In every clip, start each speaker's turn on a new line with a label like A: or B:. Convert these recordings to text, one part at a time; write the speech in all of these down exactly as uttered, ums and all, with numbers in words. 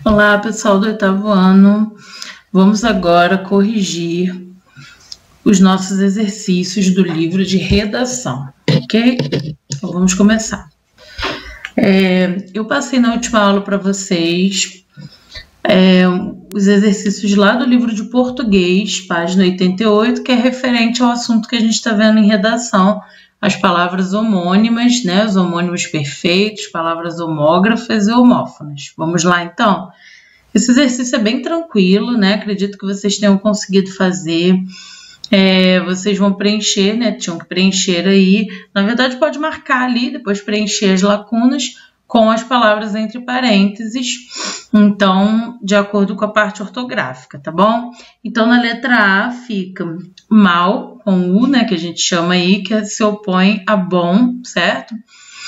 A: Olá, pessoal do oitavo ano. Vamos agora corrigir os nossos exercícios do livro de redação, ok? Então, vamos começar. É, eu passei na última aula para vocês é, os exercícios lá do livro de português, página oitenta e oito, que é referente ao assunto que a gente está vendo em redação, as palavras homônimas, né, os homônimos perfeitos, palavras homógrafas e homófonas. Vamos lá, então? Esse exercício é bem tranquilo, né? Acredito que vocês tenham conseguido fazer. É, vocês vão preencher, né? Tinham que preencher aí. Na verdade, pode marcar ali, depois preencher as lacunas com as palavras entre parênteses. Então, de acordo com a parte ortográfica, tá bom? Então, na letra A fica mal, com U, né? Que a gente chama aí, que se opõe a bom, certo?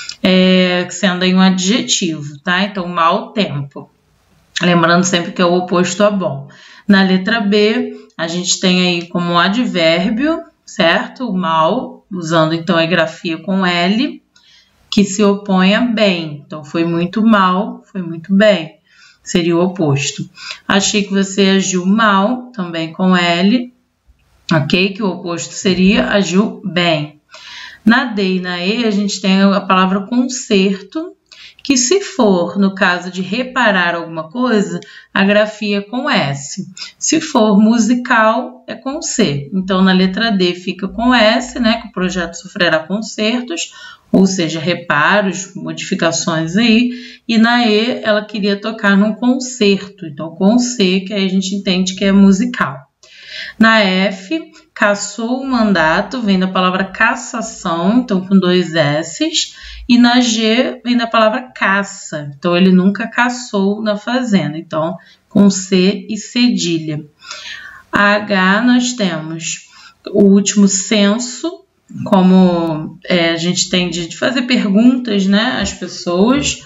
A: É, sendo aí um adjetivo, tá? Então, mau tempo. Lembrando sempre que é o oposto a bom. Na letra B, a gente tem aí como um advérbio, certo? O mal, usando então a grafia com L, que se opõe a bem. Então, foi muito mal, foi muito bem. Seria o oposto. Achei que você agiu mal, também com L, ok? Que o oposto seria agiu bem. Na D e na E, a gente tem a palavra conserto, que se for, no caso de reparar alguma coisa, a grafia é com S. Se for musical, é com C. Então, na letra D fica com S, né, que o projeto sofrerá consertos, ou seja, reparos, modificações aí. E na E, ela queria tocar num concerto, então com C, que aí a gente entende que é musical. Na F, cassou o mandato, vem da palavra cassação, então com dois S's. E na G, vem da palavra caça, então ele nunca caçou na fazenda, então com C e cedilha. A H, nós temos o último censo, como é, a gente tem de fazer perguntas, né, às pessoas,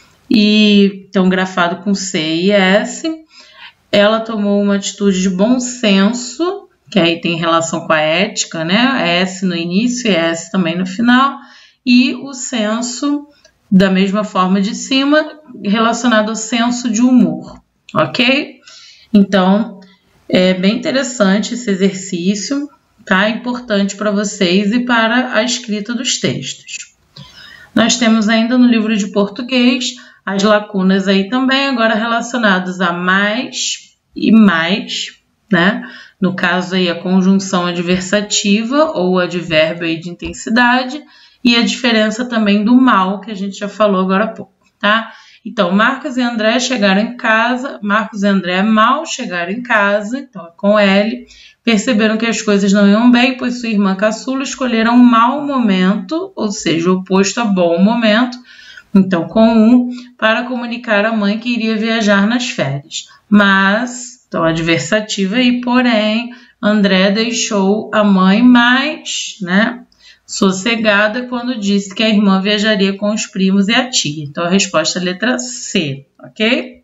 A: e então grafado com C e S. Ela tomou uma atitude de bom senso, que aí tem relação com a ética, né? S no início e S também no final. E o senso, da mesma forma de cima, relacionado ao senso de humor, ok? Então, é bem interessante esse exercício, tá? Importante para vocês e para a escrita dos textos. Nós temos ainda no livro de português as lacunas aí também, agora relacionadas a mais e mais, né? No caso aí a conjunção adversativa ou advérbio aí de intensidade e a diferença também do mal, que a gente já falou agora há pouco, tá? Então, Marcos e André chegaram em casa, Marcos e André mal chegaram em casa, então é com L, perceberam que as coisas não iam bem, pois sua irmã caçula escolheram um mau momento, ou seja, o oposto a bom momento, então, com um, para comunicar à mãe que iria viajar nas férias. Mas, então, adversativa aí, porém, André deixou a mãe mais, né, sossegada quando disse que a irmã viajaria com os primos e a tia. Então, a resposta é a letra C, ok?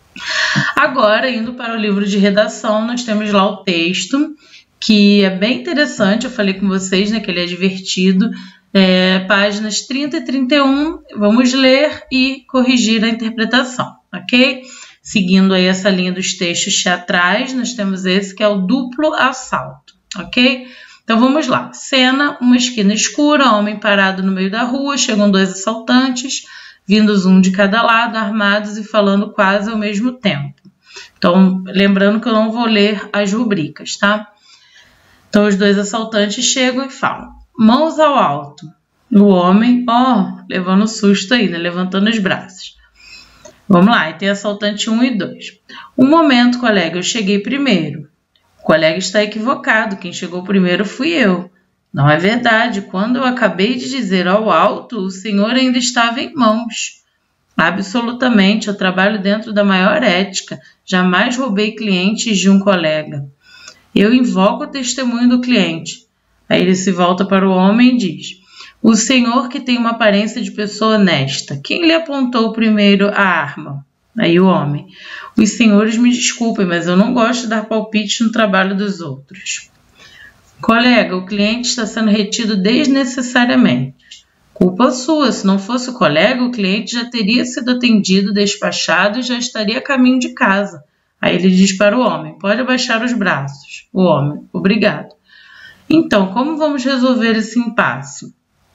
A: Agora, indo para o livro de redação, nós temos lá o texto, que é bem interessante, eu falei com vocês, né, que ele é divertido. É, páginas trinta e trinta e um, vamos ler e corrigir a interpretação, ok? Seguindo aí essa linha dos textos teatrais, nós temos esse que é o duplo assalto, ok? Então vamos lá. Cena, uma esquina escura, homem parado no meio da rua, chegam dois assaltantes, vindos um de cada lado, armados e falando quase ao mesmo tempo. Então, lembrando que eu não vou ler as rubricas, tá? Então os dois assaltantes chegam e falam: mãos ao alto. O homem, ó, oh, levando susto aí, né? Levantando os braços. Vamos lá, e tem assaltante um e dois. Um momento, colega, eu cheguei primeiro. O colega está equivocado, quem chegou primeiro fui eu. Não é verdade, quando eu acabei de dizer ao alto, o senhor ainda estava em mãos. Absolutamente, eu trabalho dentro da maior ética. Jamais roubei clientes de um colega. Eu invoco o testemunho do cliente. Aí ele se volta para o homem e diz: o senhor que tem uma aparência de pessoa honesta, quem lhe apontou primeiro a arma? Aí o homem: os senhores me desculpem, mas eu não gosto de dar palpite no trabalho dos outros. Colega, o cliente está sendo retido desnecessariamente. Culpa sua, se não fosse o colega, o cliente já teria sido atendido, despachado e já estaria a caminho de casa. Aí ele diz para o homem, pode abaixar os braços. O homem, obrigado. Então, como vamos resolver esse impasse?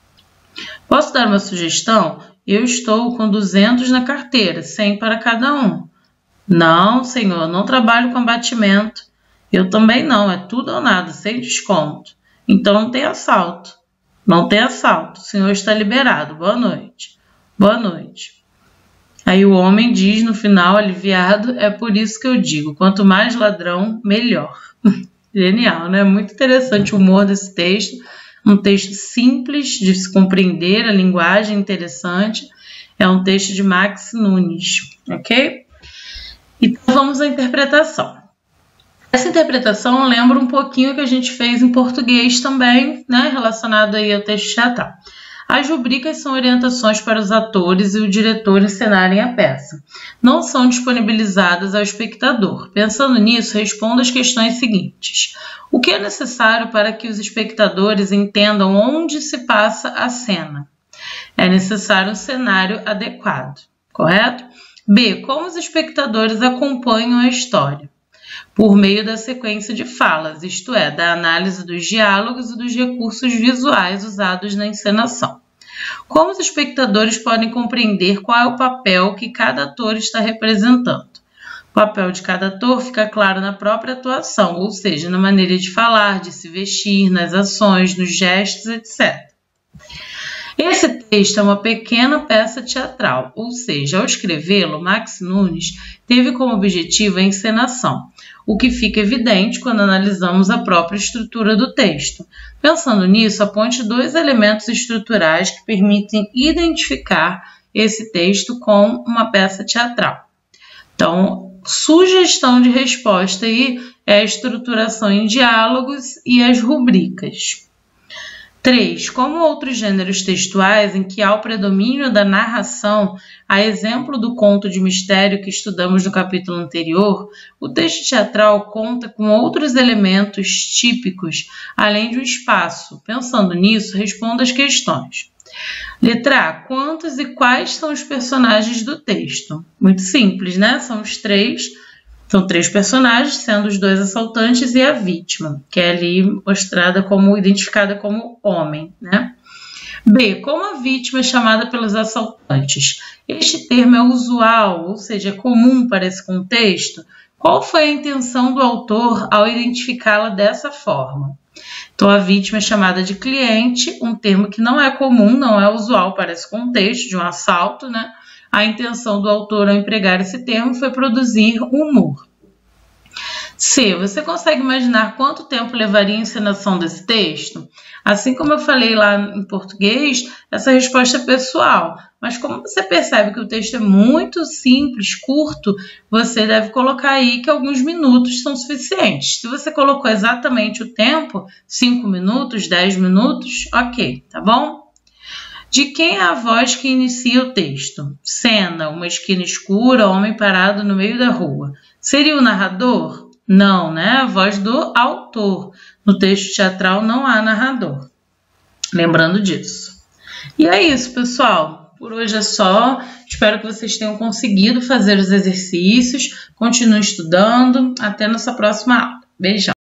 A: Posso dar uma sugestão? Eu estou com duzentos na carteira, cem para cada um. Não, senhor, não trabalho com abatimento. Eu também não, é tudo ou nada, sem desconto. Então não tem assalto. Não tem assalto, o senhor está liberado. Boa noite. Boa noite. Aí o homem diz no final, aliviado, é por isso que eu digo, quanto mais ladrão, melhor. Genial, né? Muito interessante o humor desse texto. Um texto simples de se compreender, a linguagem interessante. É um texto de Max Nunes, ok? Então vamos à interpretação. Essa interpretação lembra um pouquinho o que a gente fez em português também, né? Relacionado aí ao texto teatral. As rubricas são orientações para os atores e o diretor encenarem a peça. Não são disponibilizadas ao espectador. Pensando nisso, responda as questões seguintes. O que é necessário para que os espectadores entendam onde se passa a cena? É necessário um cenário adequado, correto? B. Como os espectadores acompanham a história? Por meio da sequência de falas, isto é, da análise dos diálogos e dos recursos visuais usados na encenação. Como os espectadores podem compreender qual é o papel que cada ator está representando? O papel de cada ator fica claro na própria atuação, ou seja, na maneira de falar, de se vestir, nas ações, nos gestos, etcétera. Esse texto é uma pequena peça teatral, ou seja, ao escrevê-lo, Max Nunes teve como objetivo a encenação, o que fica evidente quando analisamos a própria estrutura do texto. Pensando nisso, aponte dois elementos estruturais que permitem identificar esse texto com uma peça teatral. Então, sugestão de resposta aí é a estruturação em diálogos e as rubricas. três. Como outros gêneros textuais em que há o predomínio da narração, a exemplo do conto de mistério que estudamos no capítulo anterior, o texto teatral conta com outros elementos típicos, além do espaço. Pensando nisso, responda as questões. Letra A. Quantos e quais são os personagens do texto? Muito simples, né? São os três. São três personagens, sendo os dois assaltantes e a vítima, que é ali mostrada como, identificada como homem, né? B. Como a vítima é chamada pelos assaltantes? Este termo é usual, ou seja, é comum para esse contexto. Qual foi a intenção do autor ao identificá-la dessa forma? Então, a vítima é chamada de cliente, um termo que não é comum, não é usual para esse contexto de um assalto, né? A intenção do autor ao empregar esse termo foi produzir humor. C. Você consegue imaginar quanto tempo levaria a encenação desse texto? Assim como eu falei lá em português, essa resposta é pessoal. Mas como você percebe que o texto é muito simples, curto, você deve colocar aí que alguns minutos são suficientes. Se você colocou exatamente o tempo, cinco minutos, dez minutos, ok, tá bom? De quem é a voz que inicia o texto? Cena, uma esquina escura, homem parado no meio da rua. Seria o narrador? Não, né? A voz do autor. No texto teatral não há narrador. Lembrando disso. E é isso, pessoal. Por hoje é só. Espero que vocês tenham conseguido fazer os exercícios. Continue estudando. Até nossa próxima aula. Beijão.